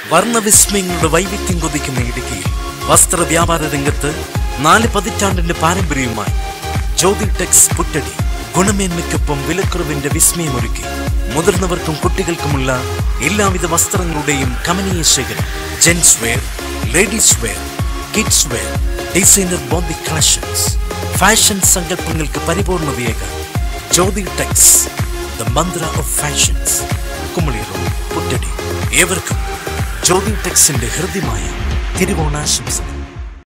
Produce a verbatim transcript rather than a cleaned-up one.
വർണ്ണവിസ്മയങ്ങളുടെ വൈവിധ്യം കൊതിക്കുന്ന ഇടുക്കിയിൽ വസ്ത്ര വ്യാപാര രംഗത്ത് നാല് പതിറ്റാണ്ടിന്റെ പാരമ്പര്യവുമായി ജ്യോതി ടെക്സ് പുറ്റടി ഗുണമേന്മയ്ക്കൊപ്പം വിലക്കുറവിന്റെ വിസ്മയമൊരുക്കി മുതിർന്നവർക്കും കുട്ടികൾക്കുമുള്ള എല്ലാവിധ വസ്ത്രങ്ങളുടെയും കമനീയ ശേഖരം. Gents wear, ladies wear, kids wear, designer body collections, fashion സങ്കല്പങ്ങൾക്ക് പരിപൂർണതയേകാൻ Jyothi tex, the mantra of fashions, Kumily road, Puttady. ഏവർക്കും ജ്യോതി ടെക്സിന്റെ ഹൃദ്യമായ തിരുവോണാശംസകൾ.